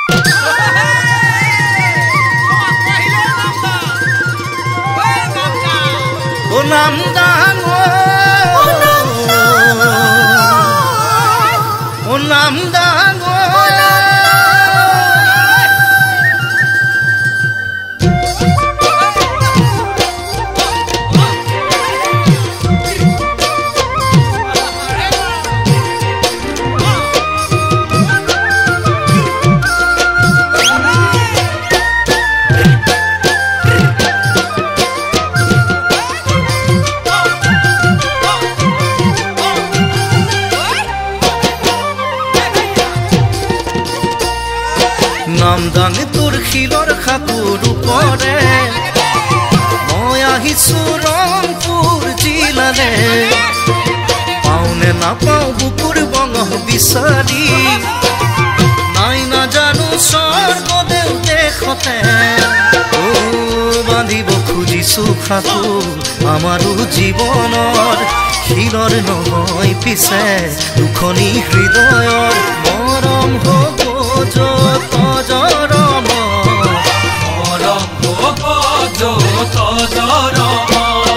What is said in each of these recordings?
নামদাং তোৰ শিলৰ খাকুৰ ওপৰে মই আহিছো ৰংপুৰ জিলালে পাওনে নাপাওঁ বুকুৰ বঙহ বিচাৰি নাই নাজানো স্বৰ্গদেউ দেশতে বান্ধিব খুজিছো খাকুৰ আমাৰো জীৱনৰ শিলৰ নহয় পিছে দুখনি হৃদয়ৰ মৰম হ'ব যত জৰম মৰম হ'ব যত জৰম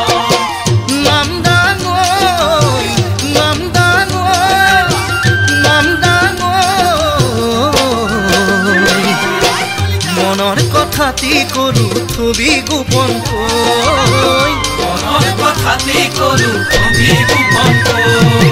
মনৰ কথাটি কৰো ছবি গোপন কৈ মনৰ কথাটি কৰো ছবি গোপন কৈ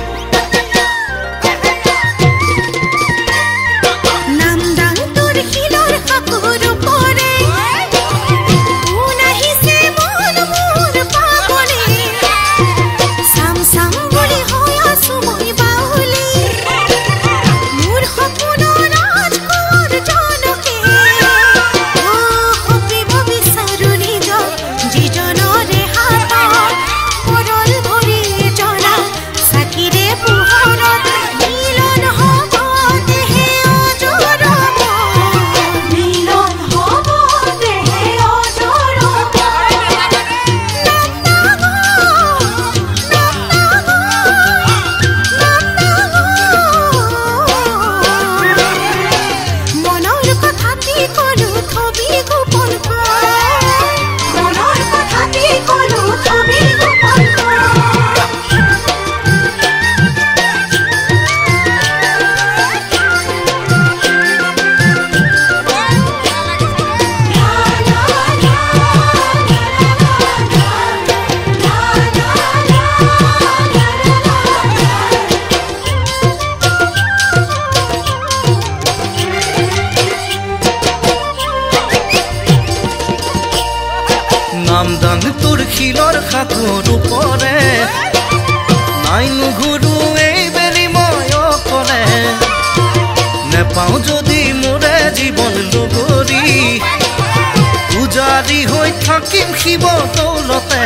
নামদাং তোৰ শিলৰ খাকুৰ ওপৰে নাই নুঘূৰো এইবেলি মই অকলে নেপাওঁ যদি মোৰে জীৱন লগৰী পূজাৰী হৈ থাকিম শিৱ দৌলতে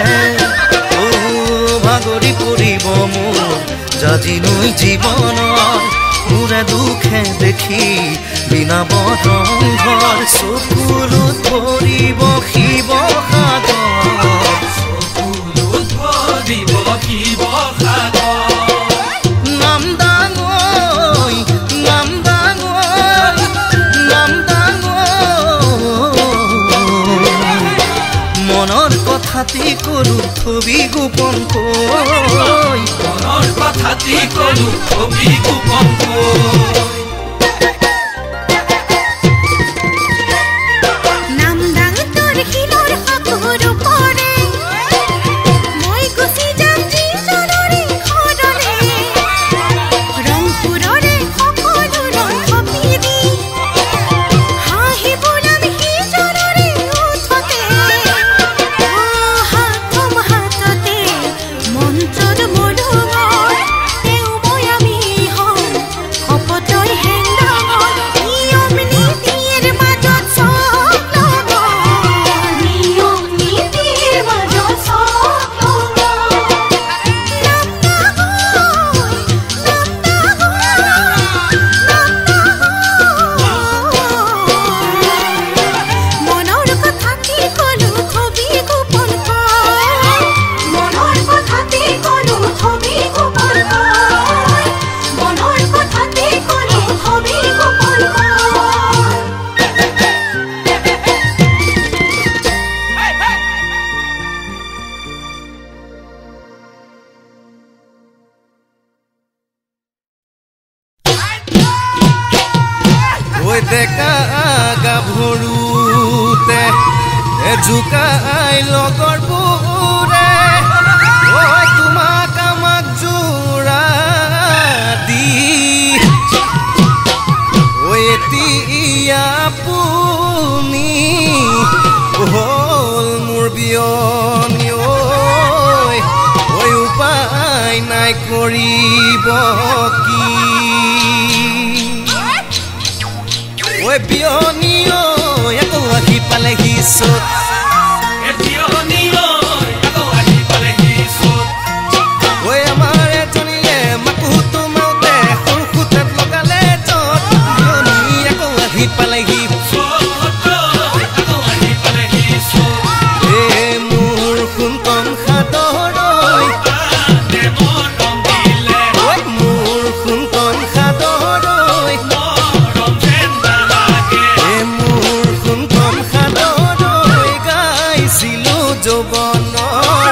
ভাগৰি পৰিব মোৰ জাজি নৈ জীৱনৰ মোৰে দুখে দেখি বিনা বৰংঘৰ চকুৰত ভৰিব শিৱ মনৰ কথাটি কৰো ছবি গোপন কৈ মনৰ কথাটি কৰো ছবি গোপন কৈ মন্ত্ৰৰ মধুময় তেওঁ মই আমি হম শপতই ঐ ডেকা গাভৰুতে জুকাই লগৰ বুৰে ঐ তোমাক আমাক জোৰা দি ঐ এতিয়া আপুনি হ'ল মোৰ বিয়নী ঐ উপায় নাই কৰিব কি ঐ বিয়নী আকৌ আহি পালেহি চত ঐ আমাৰ এজনীয়ে মাকুটো মাৰোঁতে সৰু খুটাত লগালে যত বিয়নী আকৌ আহি পালেহি মোৰ সোণকণ সাদৰ মোৰ সোণকণ সাদৰ মোৰ সোণকণ সাদৰ গাইছিলো যৌৱনৰ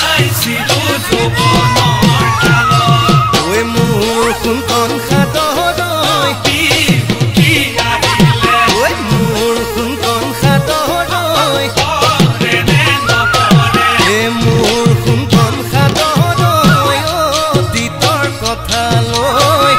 ঐ মোৰ সোণকণ সাদৰ ঐ মোৰ সোণকণ সাদৰ মোৰ সোণকণ সাদৰ অতীতৰ কথা লৈ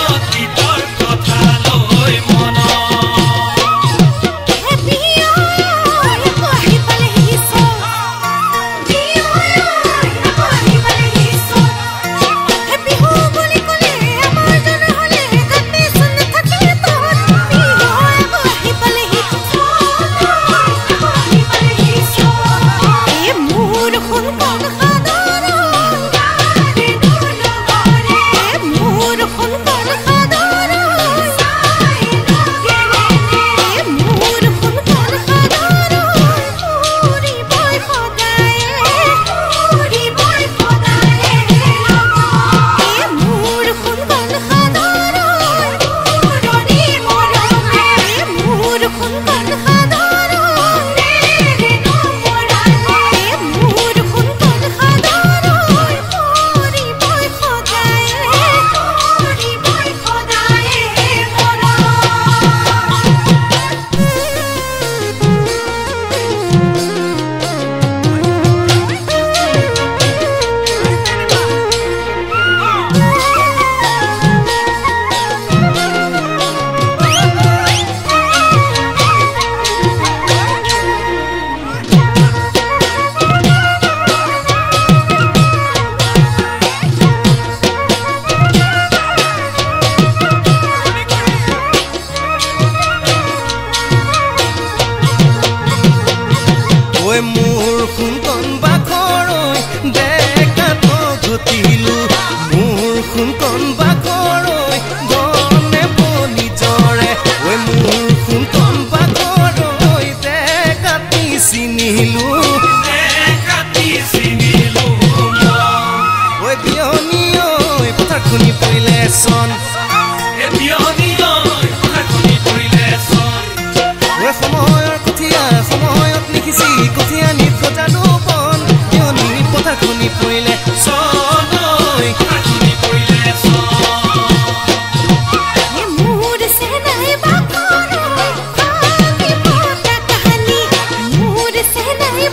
মোৰ সোণকণ বাখৰ ডেকাত ঘটিলো মোৰ সোণকণ বাখৰ গনে বনি জৰে ঐ মোৰ সোণকণ বাখৰ ডেকাতি চিনিলো ঐ বিয়নী পথাৰ খুনি পৰিলে চন সময়ৰ কঠীয়া সময়ত লিখিছি কঠীয়া নিত গজালো বন বিয়নী পথাৰ খুনি পৰিলে চন মোৰ চেনাই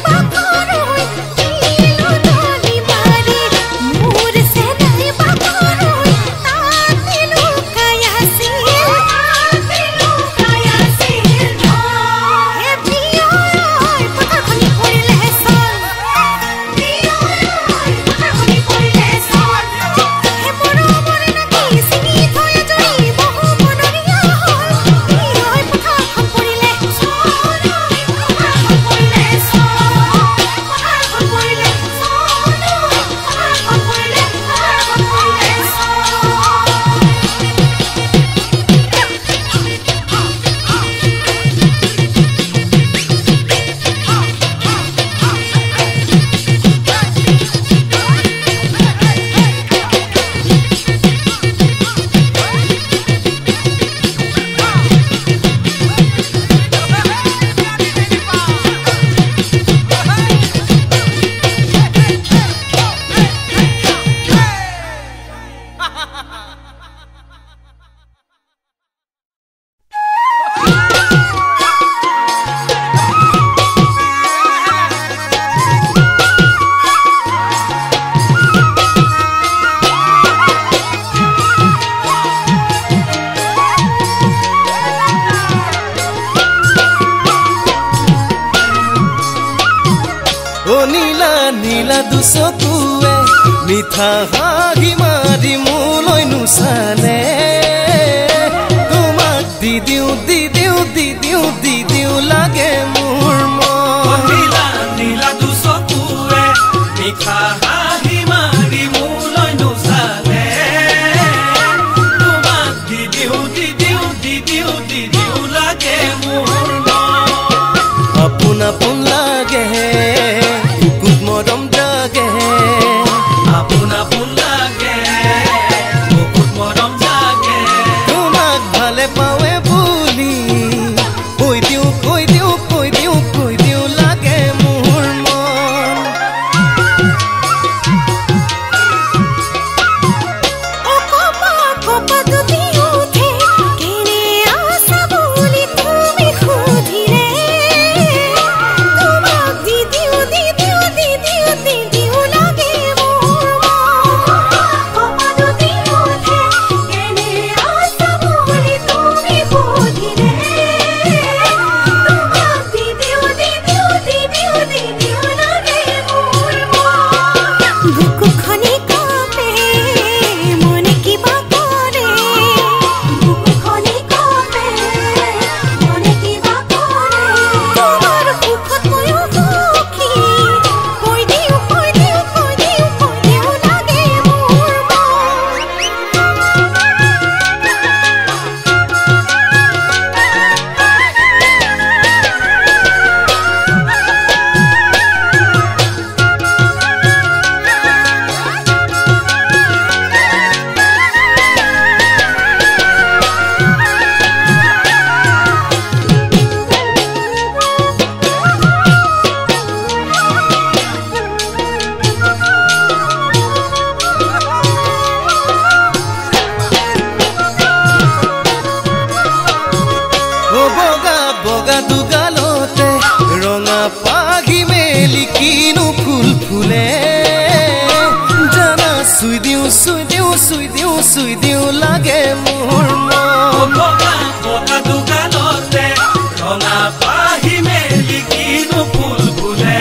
নীলা নীলা দুচকুৱে মিঠা হাঁহি মাৰি মোলৈ নুচালে তোমাক দি দিওঁ দি দিওঁ দি দিওঁ দি দিওঁ লাগে মোৰ মন নীলা নীলা দুচকুৱে মিঠা হাঁহি মাৰি মোলৈ নুচালে তোমাক দি দিওঁ দি দিওঁ দি দিওঁ দি দিওঁ লাগে মোৰ মন আপোন আপোন লাগে বুকুত মৰম জাগে আপোন আপোন লাগে বুকুত মৰম জাগে তোমাক ভালে পাৱে বুলি কৈ দিওঁ কৈ দিওঁ কৈ দিওঁ কৈ দিওঁ লাগে মোৰ মন বগা বগা দুগালতে ৰঙা পাঘি মেলি কিনো ফুল ফুলে জানা চুই দিওঁ চুই দিওঁ চুই দিওঁ চুই দিওঁ লাগে মোৰ মন বগা বগা দুগালতে ৰঙা পাহি মেলি কিনো ফুল ফুলে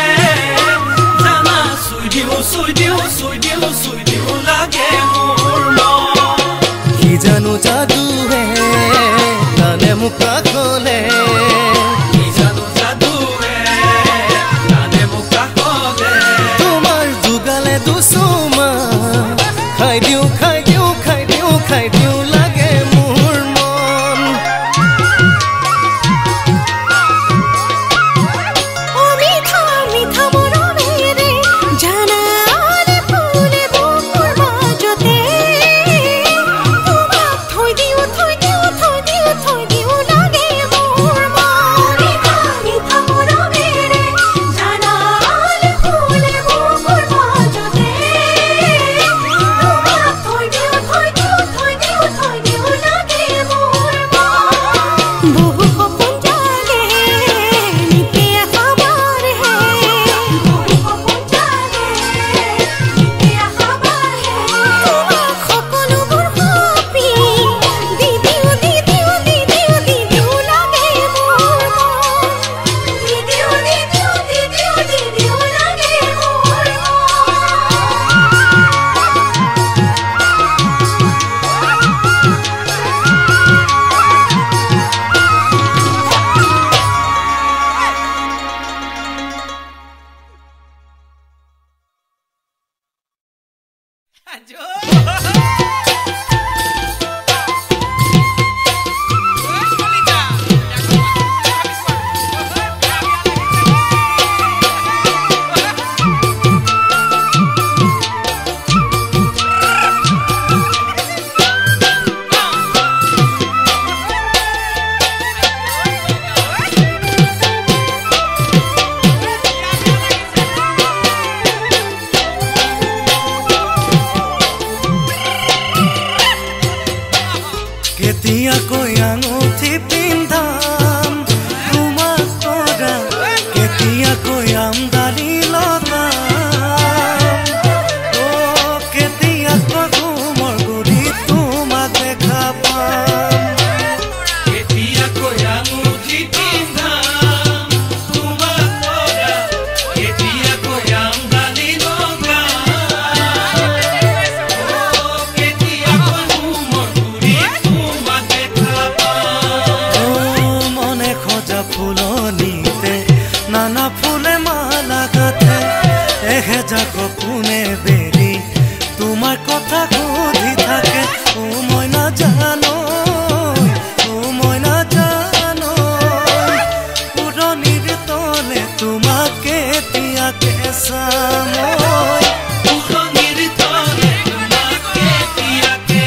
জানা চুই দিওঁ চুই দিওঁ চুই দিওঁ চুই দিওঁ লাগে মোৰ মন কি জানো যাদুৱে কানে মোক কাষলে কি জানো যাদুৱে কানে মোক কাষলে তোমাৰ দুগালে দুচুমা খাই দিওঁ খাই দিওঁ খাই দিওঁ খাই দিওঁ লাগে মোৰ মন কেতিয়াকৈ আঙুঠি পিন্ধাম তোমাক পৰা কেতিয়াকৈ আমদানি লগাম কেতিয়াকৈ ঘুমৰ গুৰি তোমাক দেখা পাম কেতিয়াকৈ আঙুঠি পিন্ধাম তোমাক পৰা কেতিয়া কেঁচা মই পুৰণিৰ তলে তোমাক কেতিয়াকে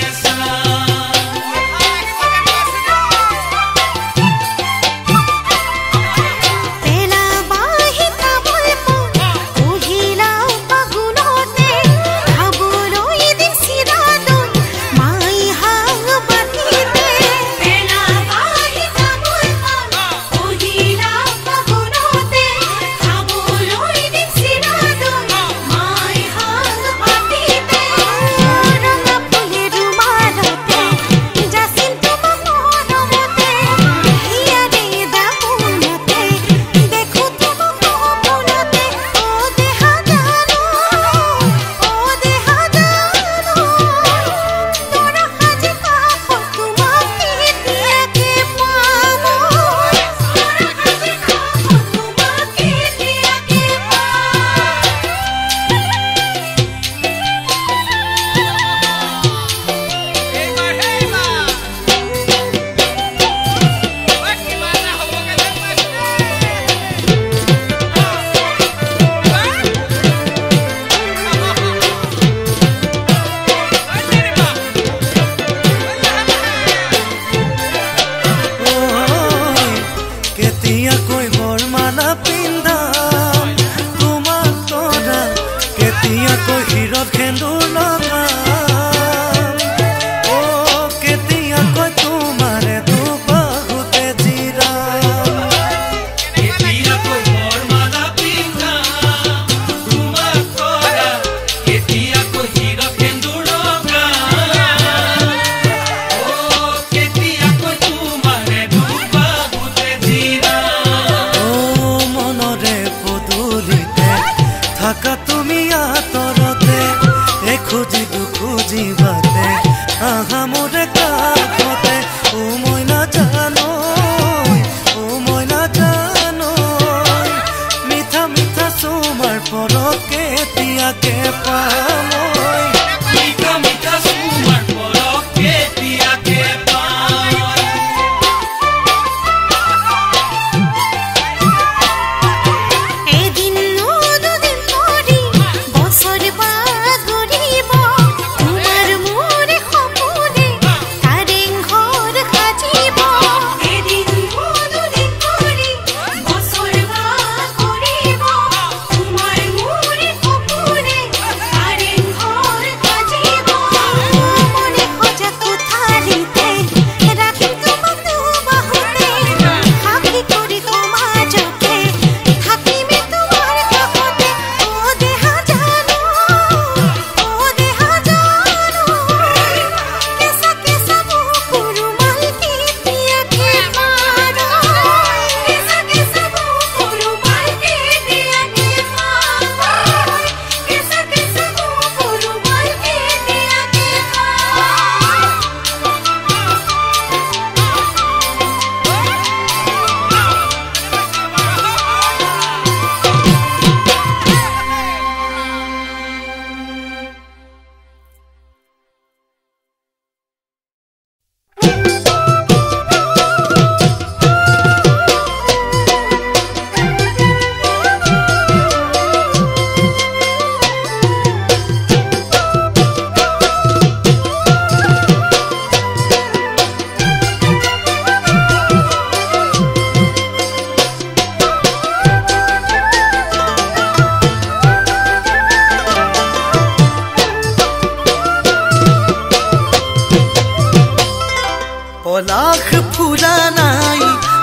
লাখ ফুৰা নাই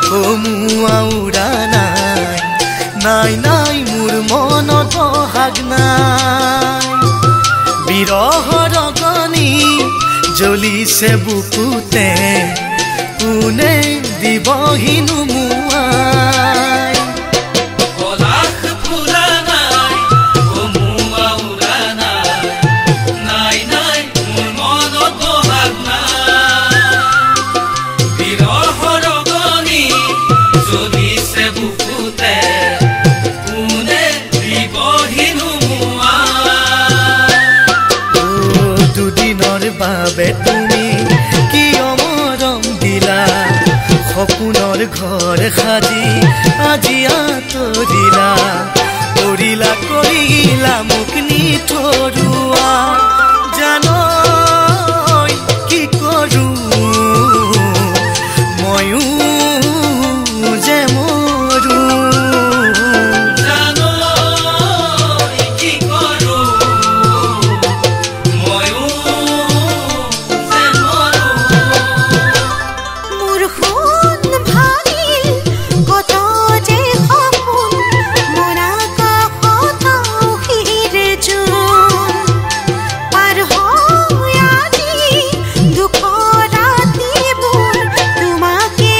কমুৱা উৰা নাই নাই নাই মোৰ মনত হাগ নাই বিৰহৰ অগনি জ্বলিছে বুকুতে কোনে দিবহি নুমুৱাই বাবে তুমি কি অমৰম দিলা সপোনৰ ঘৰ সাজি আজি আঁতৰিলা কৰিলা কৰি কৰিলা মোক নিথৰুৱা জানো কি কৰো ময়ো যে মৰো জানো কি কৰো ময়ো যে মৰো মোৰ সোণ ভাঙিল কত যে সপোন মৰা কাষত হিৰে জোন পাৰ হৈ আজি দুখ ৰাতিবোৰ তোমাকে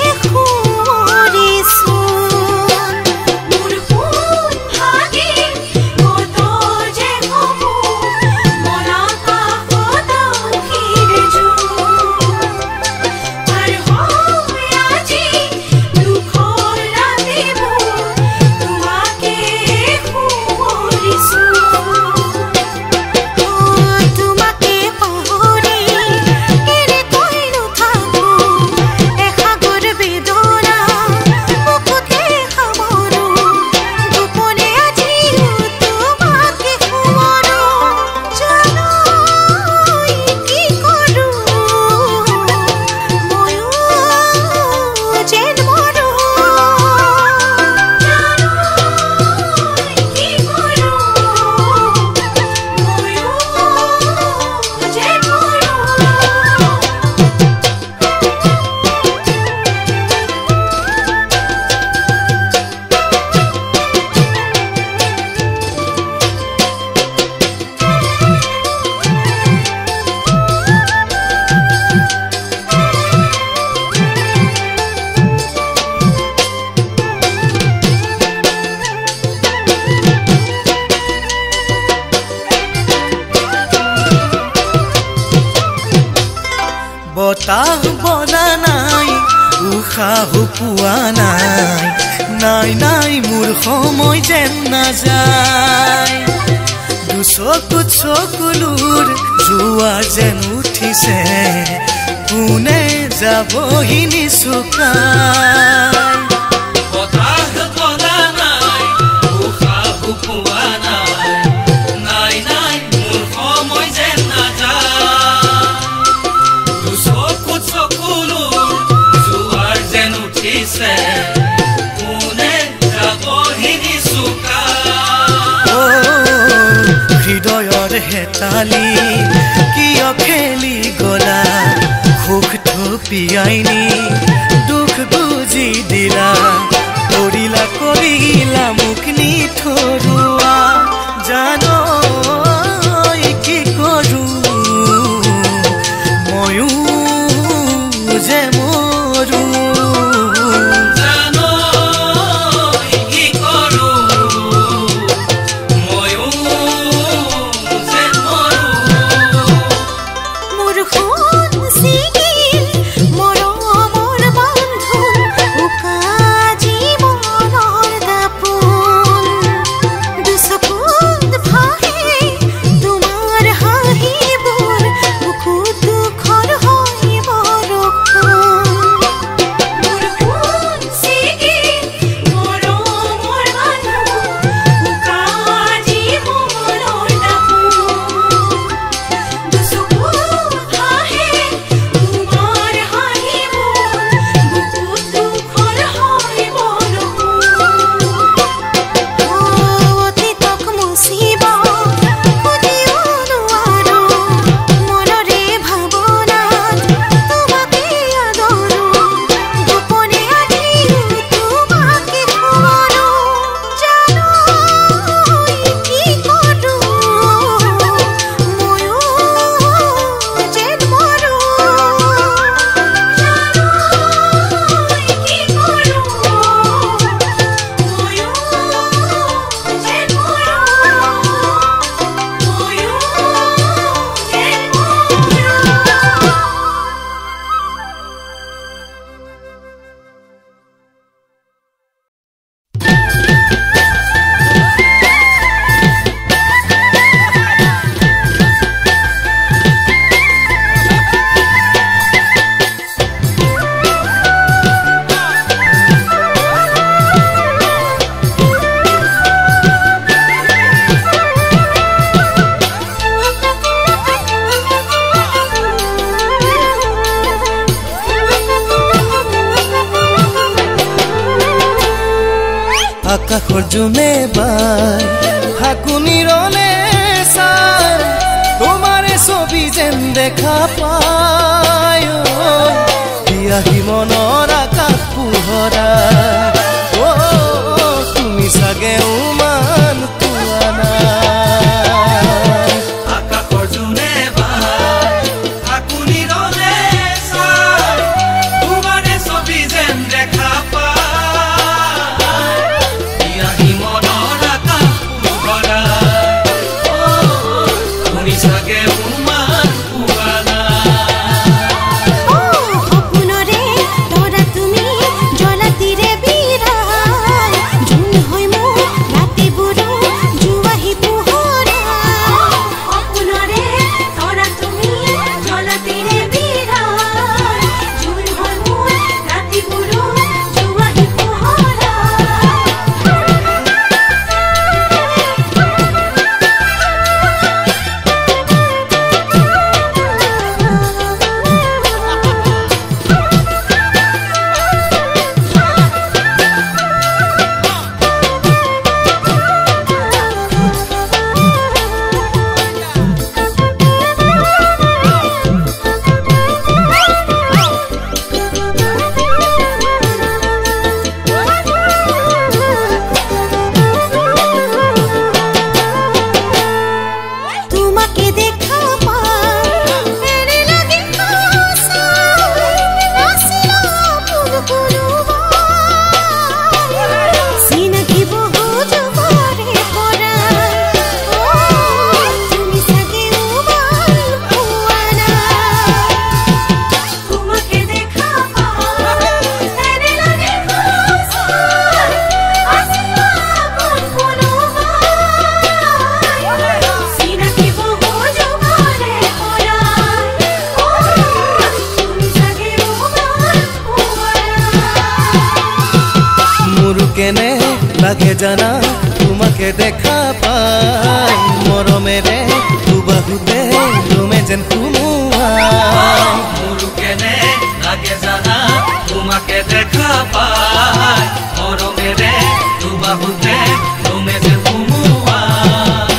সুৰিছো মোৰ সোণ ভাঙিল কত যে সপোন মৰা কাষত হিৰে জোন পাৰ হৈ আজি দুখ ৰাতিবোৰ তোমাকে সুৰিছো তোমাকে পাহৰি কেনেকৈ নুথাকো এসাগৰ বেদনা বুকুতে সামৰো গোপনে আজিও তোমাকে সোঁৱৰো জানো কি কৰো ময়ো যেন মৰো জানো কি কৰো ময়ো যেন মৰো বতাহ বলা নাই উশাহ পোৱা নাই নাই নাই মোৰ সময় যেন নাযায় দুচকুত চকুলোৰ জোৱাৰ যেন উঠিছে কোনে যাবহি নিচুকাই বতাহ বলা নাই উশাহ পোৱা নাই নাই নাই মোৰ সময় যেন নাযায় দুচকুত চকুলোৰ জোৱাৰ যেন উঠিছে কোনে যাবহি নিচুকাই হৃদয়ৰ হেতালি কিয় খেলি গলা সুখ থপিয়াই নি দুখ বুজি দিলা কৰিলা মোক নিথৰুৱা জানো কি কৰো ময়ো যে মৰো জানো কি কৰো ময়ো যে মৰো মোৰ সোণ ছিগিল মৰমৰ আকাশৰ জোনে বাই ফাকুনিৰলে চাই তোমাৰে ছবি যেন দেখা পায় বিয়াহী মনৰ আকাশ পোহৰা তুমি চাগে উমান পোৱা নাই আকাশৰ জোনে বাই ফাকুনিৰলে চাই তোমাৰে ছবি যেন দেখা পায় বিয়াহী মনৰ আকাশ পোহৰা তুমি চাগে উমান পোৱা নাই সপোনৰে তৰা তুমি জ্বলাতিৰে বিৰাই জোন হৈ মোৰ ৰাতিবোৰো জোৱাহি পোহৰা সপোনৰে তৰা তুমি জ্বলাতিৰে বিৰাই জোন হৈ মোৰ ৰাতিবোৰো জোৱাহি পোহৰা তোমাকে দেখা পাই এনে লাগে নাচিলা পুলপুলু চিনাকি বহু যুগৰে পৰা তুমি চাগে উমান পোৱা নাই তোমাকে দেখা পাই এনে লাগে নাচিলা পুলপুলু চিনাকি বহু যুগৰে পৰা তুমি চাগে উমান পোৱা মোৰ কেনে লাগে জানা তোমাকে দেখা পাই মৰমেৰে দুবাহুতে তুমি যেন সোমোৱাই মোৰো কেনে লাগে জানা তোমাকে দেখা পাই মৰমেৰে দুবাহুতে তুমি যে সোমোৱাই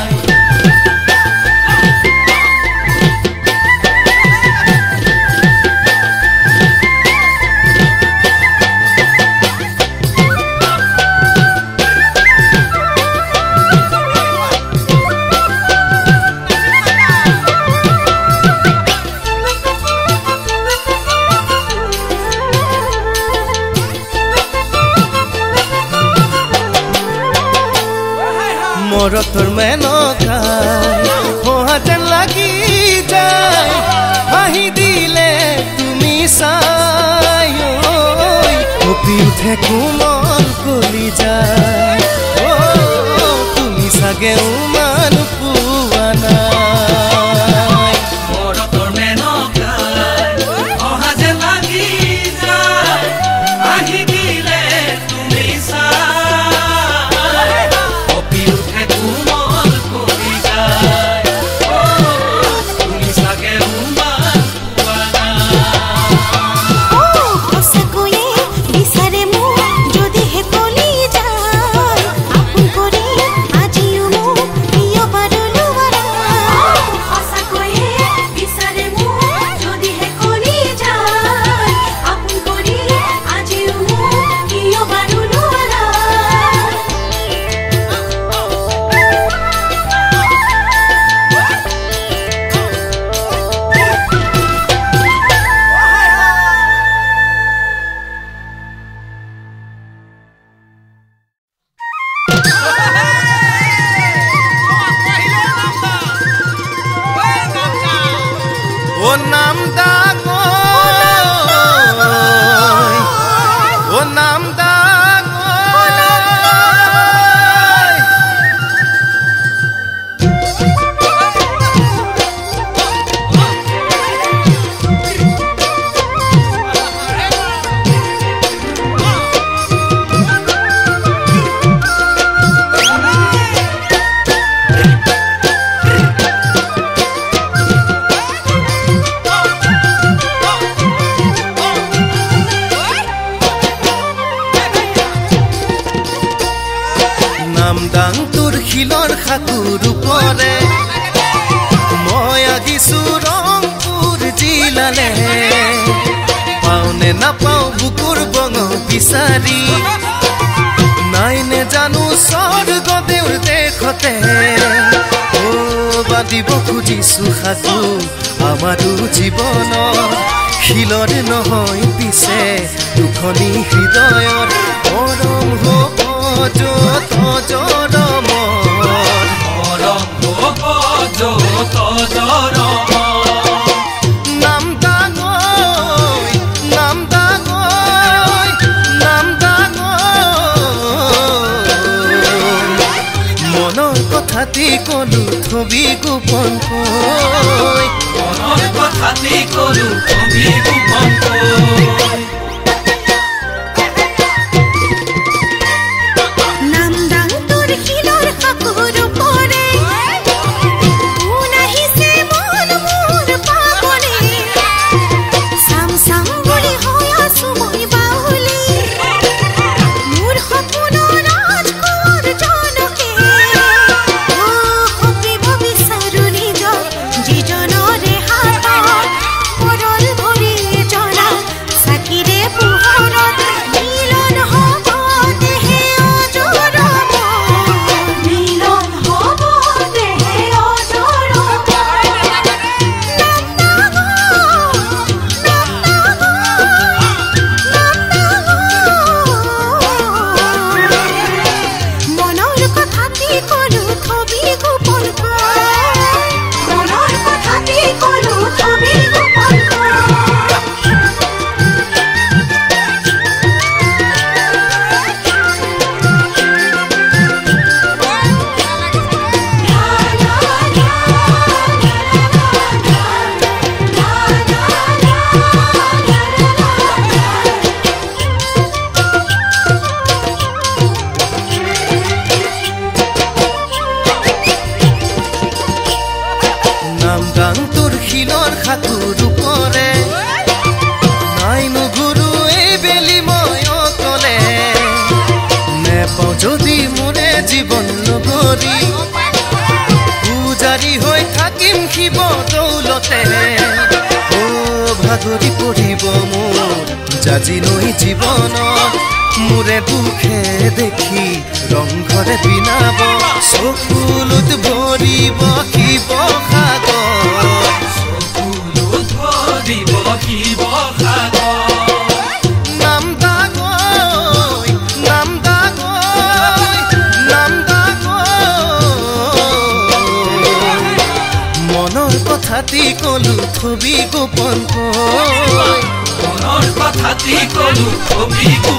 মৰতৰ মেনকাই হহা যেন লাগি যায় হাঁহি দিলে তুমি চাই কঁপি উঠে কোমল কলি যায় তুমি চাগে উমান পোৱা নাই মৰতৰ মেনকাই অহা যে লাগি যায় আহি দিলে তুমি চাই কঁপি উঠে কোমল কৰি যায় তুমি চাগে উমান পোৱা নাই সঁচাকৈয়ে বিচাৰে মোক যদিহে কলি যায় আপোন কৰি আজিও মোক প্ৰিয় বাৰু লোৱাৰা সঁচাকৈয়ে বিচাৰে মোক যদিহে কলি যায় আপোন কৰি আজিও মোক প্ৰিয় বাৰু লোৱাৰা ও নাম ডাঙৰ ও নাম ডাঙৰ দাং তোৰ শিলৰ সাকুৰ ওপৰে মই আহিছো ৰংপুৰ জিলালে পাওনে নাপাওঁ বুকুৰ বঙ বিচাৰি নাইনে জানো স্বৰ্গদেউৰ দেশতে বাদিব খুজিছো সাকু আমাৰো জীৱনৰ শিলৰ নহয় পিছে দুখনি হৃদয়ৰ মৰম হ'ব যত জৰমৰ মৰম হ'ব যত জৰমৰ নাম ডাঙৰ নাম ডাঙৰ নাম ডাঙৰ মনৰ কথাটি কলো থবি গোপনকৈ মনৰ কথাটি কলো থবি গোপনকৈ যদি মোৰে জীৱন নগৰী পূজাৰী হৈ থাকিম শিৱ দৌলতে ভাগৰি পৰিব মোৰ জাজি নৈ জীৱনত মোৰে দুখে দেখি ৰংঘৰে পিনাব চকুলত ভৰিব শিৱসাগৰ চকুলত ভৰিব শিৱসাগৰ কথাটি কলো থবি গোপনকৈ মনৰ কথাটি কলো থবি